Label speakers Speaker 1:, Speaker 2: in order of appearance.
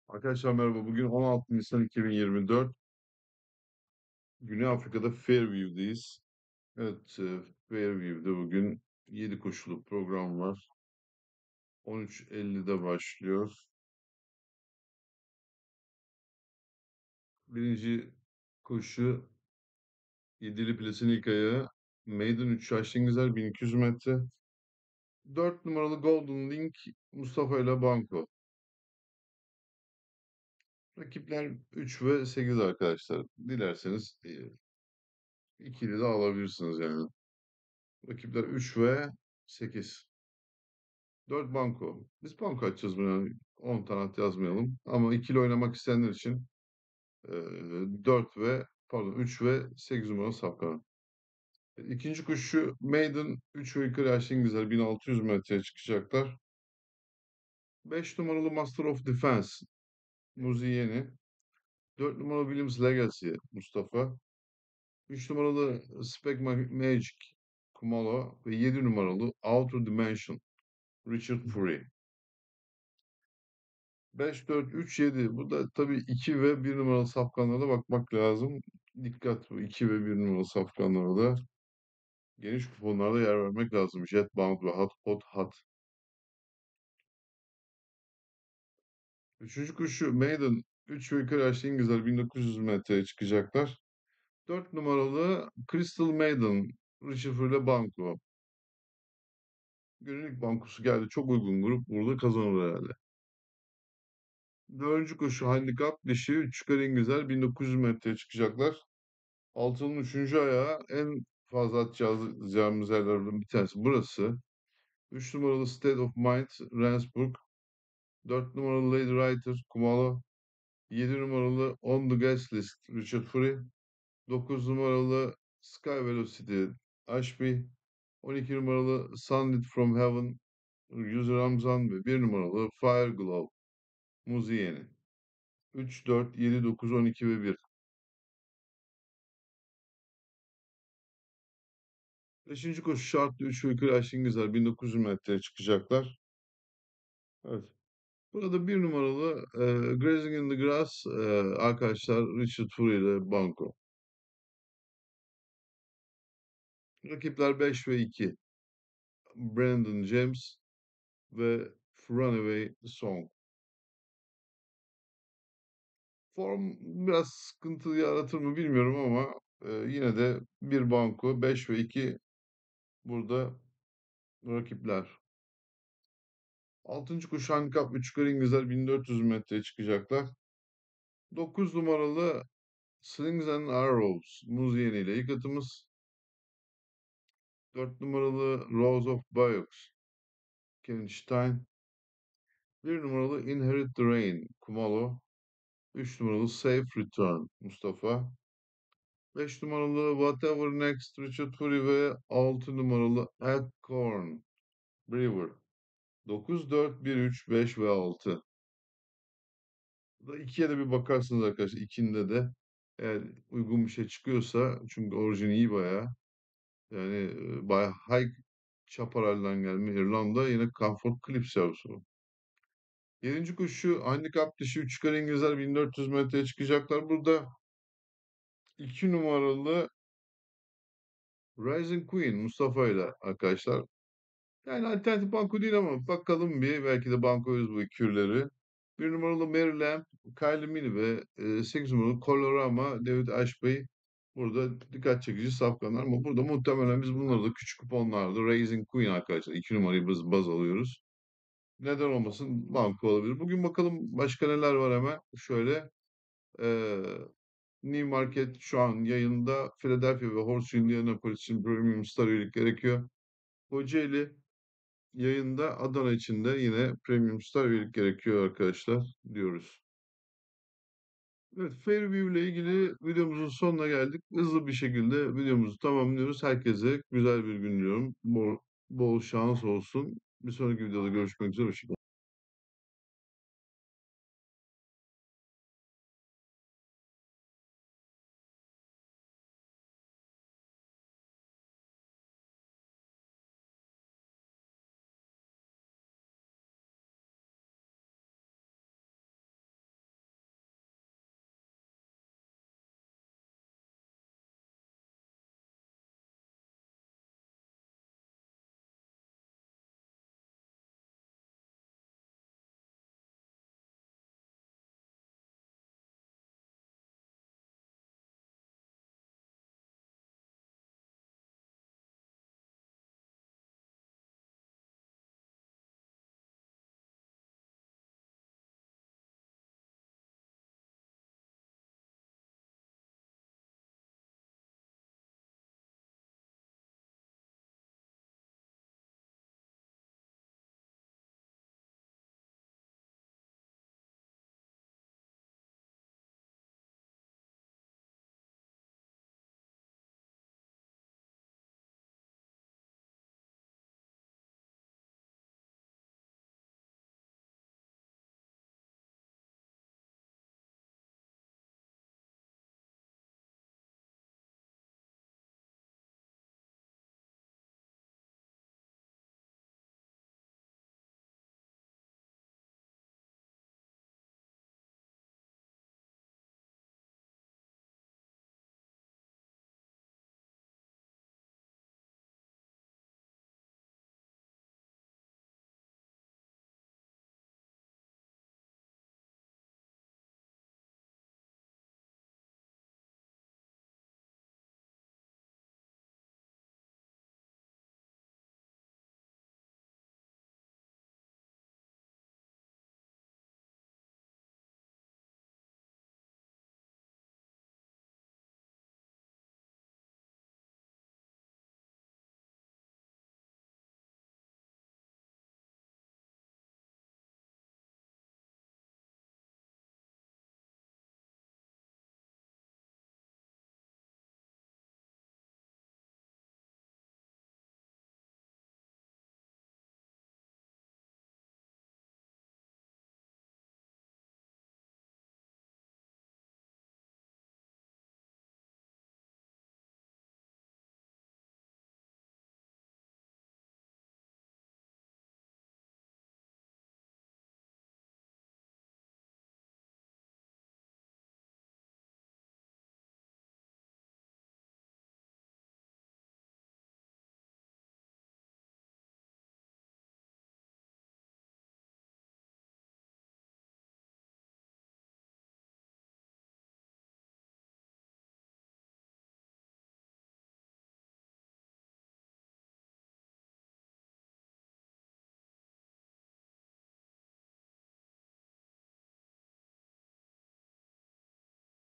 Speaker 1: Arkadaşlar merhaba. Bugün 16 Nisan 2024. Güney Afrika'da Fairview'deyiz. Evet, Fairview'de bugün 7 koşulu program var. 13.50'de başlıyor. Birinci koşu 7'li Plas'ın ilk ayağı. Maiden 3 yaşlı İngilizler 1200 metre. 4 numaralı Golden Link Mustafa ile Banko. Rakipler 3 ve 8 arkadaşlar. Dilerseniz ikili de alabilirsiniz yani. Rakipler 3 ve 8. 4 banko. Biz banko açacağız buna. 10 tane at yazmayalım. Ama ikili oynamak isteyenler için 4 ve pardon 3 ve 8 numaralı safkan. İkinci koşu Maiden 3 ve yukarı yaşlı İngilizler 1600 metreye çıkacaklar. 5 numaralı Master of Defense Muzi Yeni. 4 numaralı Williams Legacy Mustafa. 3 numaralı Spec Magic Kumalo ve 7 numaralı Outer Dimension Richard Fury. 5-4-3-7. Bu da tabii 2 ve 1 numaralı safkanlara da bakmak lazım. Dikkat, bu 2 ve 1 numaralı safkanlara da geniş kuponlarda yer vermek lazım. Jetbound ve Hot Pot Hot. Üçüncü koşu Maiden 3 ve yukarı yaşlı İngilizler 1900 metreye çıkacaklar. 4 numaralı Crystal Maiden Richard ile Banco. Günlük bankosu geldi. Çok uygun grup. Burada kazanır herhalde. Dördüncü koşu handikap dişi 3 yukarı İngilizler 1900 metreye çıkacaklar. Altının üçüncü ayağı en fazla atacağımız yerlerden bir tanesi burası. 3 numaralı State of Mind Rendsburg. 4 numaralı Lady Writer Kumalo. 7 numaralı On the Gas List Richard Fury. 9 numaralı Sky Velocity Ashby. 12 numaralı Sunlit from Heaven User Ramzan ve 1 numaralı Fire Glove Muzieni. 3, 4, 7, 9, 12 ve 1. Beşinci koşu şartlı 3 ve yukarı aşkı İngilizler 1900 metreye çıkacaklar. Evet. Burada bir numaralı Grazing in the Grass arkadaşlar Richard Fury ile Banco. Rakipler 5 ve 2. Brandon James ve Runaway Song. Form biraz sıkıntı yaratır mı bilmiyorum ama yine de bir Banco 5 ve 2 burada rakipler. Altıncı koşu handikap 3 yukarı İngilizler 1400 metreye çıkacaklar. 9 numaralı Slings and Arrows Muzieni ile ilk atımız. 4 numaralı Rose of Bayeux Kevin Stein. 1 numaralı Inherit the Rain Kumalo. 3 numaralı Safe Return Mustafa. 5 numaralı Whatever Next Richard Fury ve 6 numaralı Acorn Brewer. 9, 4, 1, 3, 5 ve 6. Burada ikiye de bir bakarsınız arkadaşlar. İkinde de eğer uygun bir şey çıkıyorsa çünkü orijini iyi bayağı. Yani bayağı high Chaparral'dan gelme İrlanda yine Comfort Clips yavrusu. 7. koşu handikap dışı 3 yukarı İngilizler 1400 metreye çıkacaklar. Burada 2 numaralı Rising Queen Mustafa ile arkadaşlar. Yani alternatif banko değil ama bakalım bir. Belki de bankoyuz bu kürleri. 1 numaralı Mary Lamb, Kylie Mini ve 8 numaralı Colorama David Ashby. Burada dikkat çekici safkanlar ama burada muhtemelen biz bunları da küçük kuponlarda Rising Queen arkadaşlar. 2 numarayı baz alıyoruz. Neden olmasın banko olabilir. Bugün bakalım başka neler var hemen. Şöyle eee New Market şu an yayında. Philadelphia ve Horse Indianapolis için Premium Star üyelik gerekiyor. Kocaeli yayında. Adana için de yine Premium Star üyelik gerekiyor arkadaşlar diyoruz. Evet, Fairview ile ilgili videomuzun sonuna geldik. Hızlı bir şekilde videomuzu tamamlıyoruz. Herkese güzel bir gün diliyorum. Bol şans olsun. Bir sonraki videoda görüşmek üzere. Hoşçakalın.